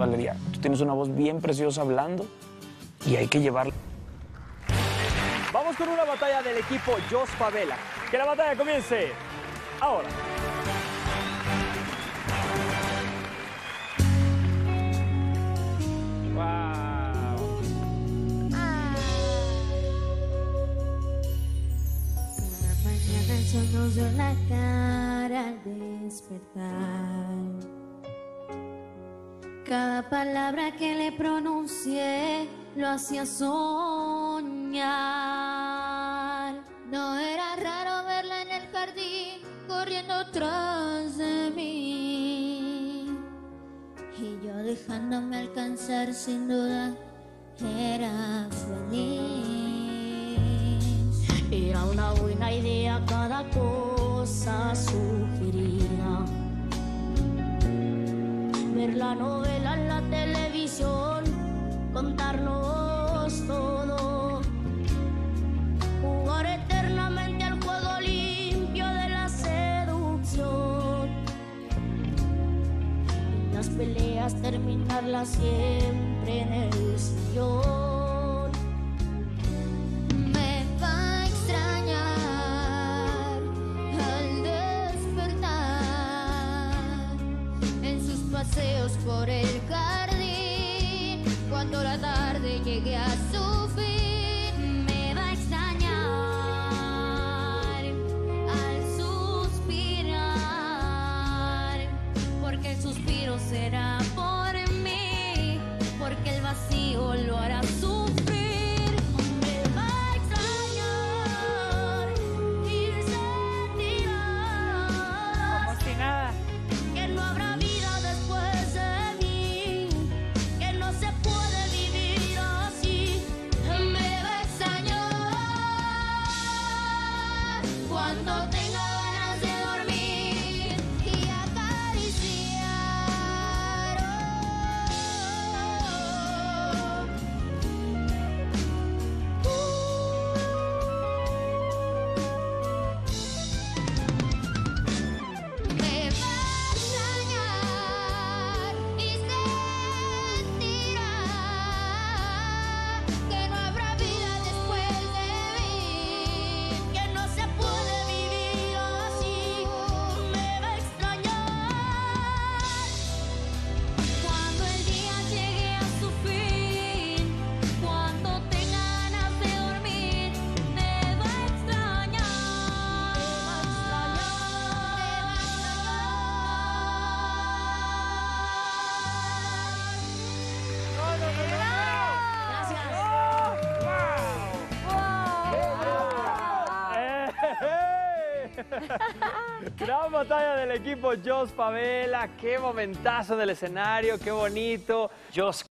Valeria, tú tienes una voz bien preciosa hablando y hay que llevarla. Vamos con una batalla del equipo Jos Favela. Que la batalla comience ahora. Wow. Cada mañana el sol nos dio la cara al despertar. Cada palabra que le pronuncié lo hacía soñar. No era raro verla en el jardín corriendo tras de mí. Y yo dejándome alcanzar, sin duda era feliz. Era una buena idea cada cosa sugerida. Ver la novela en la televisión, contarnos todo, jugar eternamente al juego limpio de la seducción, y las peleas terminarlas siempre en el sillón. Me va a extrañar al despertar en sus paseos por el jardín, cuando la tarde llegue a su fin. Me va a extrañar al suspirar, porque el suspiro será por mí, porque el vacío lo hará sufrir. Me va a extrañar y sentirás Como si nada. que no habrá vida después de mí, que no se puede vivir así. Me va a extrañar cuando tenga ganas de dormir y acariciar. Me va a extrañar y sentirá que no habrá vida después de mí, que no se puede vivir así. Me va a extrañar cuando el día llegue a su fin, cuando tenga ganas de dormir. Me va a extrañar. Gran batalla del equipo Jos Favela. Qué momentazo del escenario, qué bonito. Jos